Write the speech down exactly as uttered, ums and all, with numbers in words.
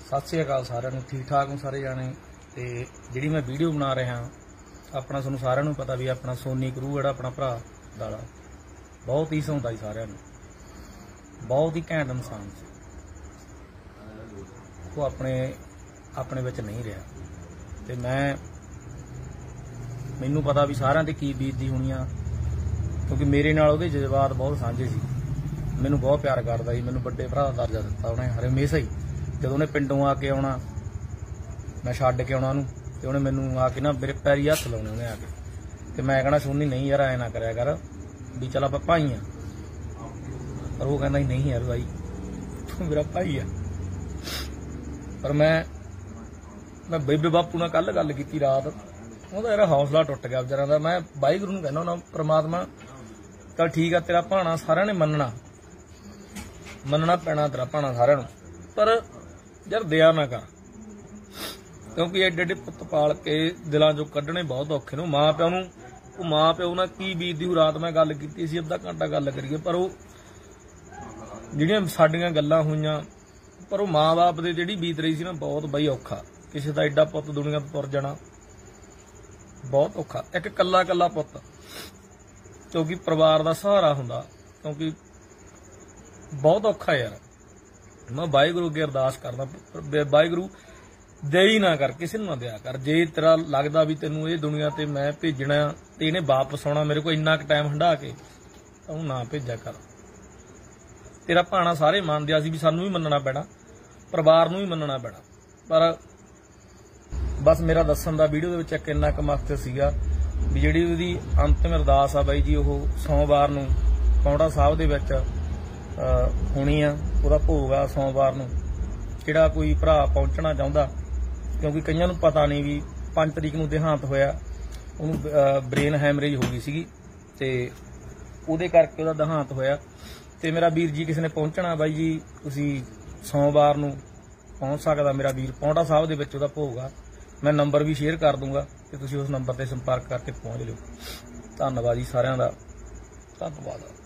सत श्री अकाल सारिਆਂ ਨੂੰ ठीक ठाक हो सारे जाने। तो जी मैं वीडियो बना रहा अपना तुहानूं सारिਆਂ ਨੂੰ पता भी अपना सोनी करू जिहड़ा अपना भरा दाला बहुत ही सौंदा ही सारिਆਂ ਨੂੰ बहुत ही घैंट इंसान से वो अपने अपने विच नहीं रहा। तो मैं मैनू पता भी सारिਆਂ ते की बीतदी होनी आ क्योंकि मेरे नाल उहदे जज्बात बहुत सांझे सी। मैनू बहुत प्यार करदा जी, मैनू बड़े भरा दा दर्जा दिता उहने हर हमेशा ही। जदों उहने पिंडों आके आउणा मैं छड्ड के आउणा उहनूं ते उहने मैनू आके ना मेरे पैरी हत्थ लाउणे उहने आके ते मैं कहना सोनी नहीं यार ऐ ना करिया कर भी चल आपां भाई आ। पर वो कहंदा नहीं यार भाई तू मेरा भाई आ। पर मैं मैं बेबे बापू नाल कल गल कीती रात, ਉਹਦਾ यार हौसला टुट गया बेचारा दा। मैं वाहिगुरू नूं कहना हुंदा परमात्मा चल ठीक है तेरा भाणा सारिਆਂ ने मनना मनना पैना तेरा भाणा सारिਆਂ ਨੂੰ, पर यार दया ना कर क्योंकि एडे एडे पुत पाल के दिलों चों कड्ढणे बहुत औखे ने। माँ प्यो नूं ਉਹ माँ प्यो नाल की बीतदी होਊ रात मैं गल कीती सी अद्धा घंटा गल करिए पर वो ਜਿਹੜੀਆਂ ਸਾਡੀਆਂ ਗੱਲਾਂ ਹੋਈਆਂ पर वो माँ बाप ਦੇ ਜਿਹੜੀ बीत रही सी ना बहुत बई औखा। ਕਿਸੇ ਦਾ ਐਡਾ ਪੁੱਤ दुनिया ਤੋਂ ਤੁਰ ਜਾਣਾ बहुत औखा। एक कला कला पुत क्योंकि परिवार का सहारा हुंदा क्योंकि बहुत औखा यार। मैं वाहिगुरू अगे अरदास करदा वाहिगुरू दे ही ना कर किसी नूं ना दिया कर। जे तेरा लगदा भी तैनूं ये दुनिया ते मैं भेजना ते इहने वापस आउणा मेरे को इन्ना क टाइम हंडा के तां ना भेजा कर। तेरा भाणा सारे मनदे सी भी सानूं भी मनना पैना परिवार नूं भी मनना पैना। पर बस मेरा दस्सण दा वीडियो दे विच इक इन्ना क मकसद सीगा भी जिहड़ी उहदी अंतिम अरदास आ बाई जी ओह सोमवार नूं पौंटा साहिब दे विच होनी आ। उहदा भोग आ सोमवार नूं जिहड़ा कोई भरा पहुंचना चाहुंदा क्योंकि कईयां नूं पता नहीं भी पांच तरीक नूं देहांत होया उहनूं ब्रेन हैमरेज हो गई सीगी ते उहदे करके उहदा देहांत होया। ते मेरा वीर जी किसी ने पहुंचना बाई जी तुसीं सोमवार नूं पहुंच सकदा मेरा वीर पौंटा साहिब दे विच उहदा भोग आ। मैं नंबर भी शेयर कर दूंगा तो तुसीं उस नंबर ते संपर्क करके पहुंच लिओ। धन्नवाद जी सारिआं दा, धन्नवाद।